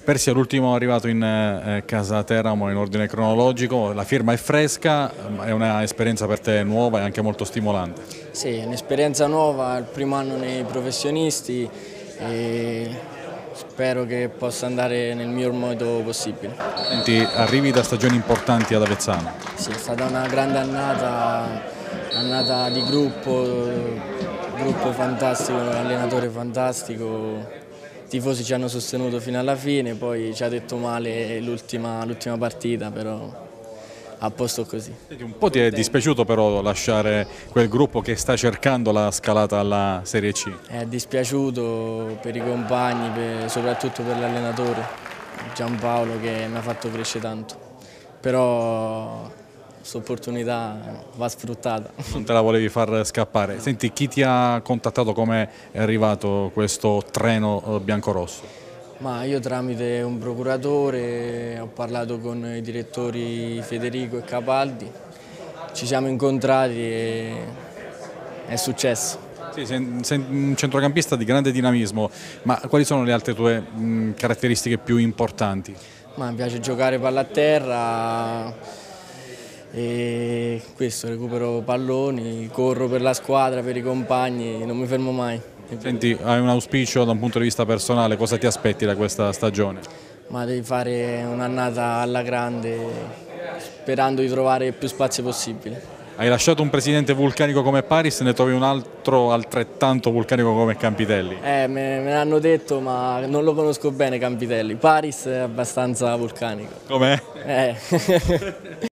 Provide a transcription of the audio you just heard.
Persi è l'ultimo arrivato in casa Teramo in ordine cronologico, la firma è fresca, è un'esperienza per te nuova e anche molto stimolante. Sì, è un'esperienza nuova, è il primo anno nei professionisti e spero che possa andare nel miglior modo possibile. Senti, arrivi da stagioni importanti ad Avezzano. Sì, è stata una grande annata di gruppo fantastico, un allenatore fantastico. I tifosi ci hanno sostenuto fino alla fine, poi ci ha detto male l'ultima partita, però a posto così. Un po' ti è dispiaciuto però lasciare quel gruppo che sta cercando la scalata alla Serie C? È dispiaciuto per i compagni, soprattutto per l'allenatore Giampaolo che mi ha fatto crescere tanto, però questa opportunità va sfruttata. Non te la volevi far scappare. Senti, chi ti ha contattato, come è arrivato questo treno biancorosso? Ma io tramite un procuratore ho parlato con i direttori Federico e Capaldi, ci siamo incontrati e è successo. Sì, sei un centrocampista di grande dinamismo, ma quali sono le altre tue caratteristiche più importanti? Ma mi piace giocare palla a terra e questo, recupero palloni, corro per la squadra, per i compagni, non mi fermo mai. Senti, hai un auspicio da un punto di vista personale, cosa ti aspetti da questa stagione? Ma devi fare un'annata alla grande sperando di trovare più spazio possibile. Hai lasciato un presidente vulcanico come Paris, ne trovi un altro altrettanto vulcanico come Campitelli? Me l'hanno detto ma non lo conosco bene Campitelli, Paris è abbastanza vulcanico. Com'è?